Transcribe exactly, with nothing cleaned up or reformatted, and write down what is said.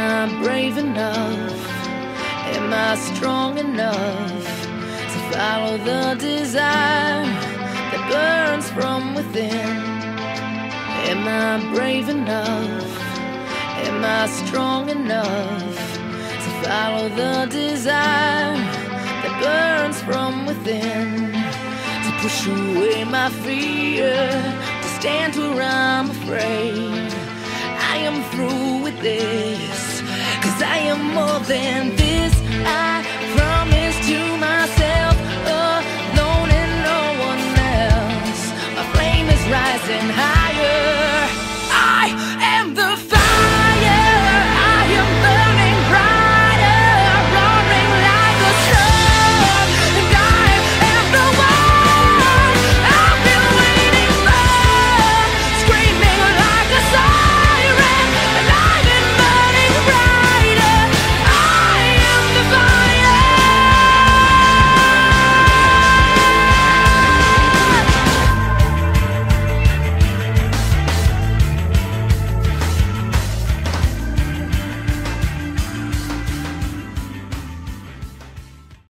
I brave enough? Am I strong enough to follow the desire that burns from within? Am I brave enough? Am I strong enough to follow the desire that burns from within? To push away my fear, to stand where I'm afraid. I am through with this, 'cause I am more than this.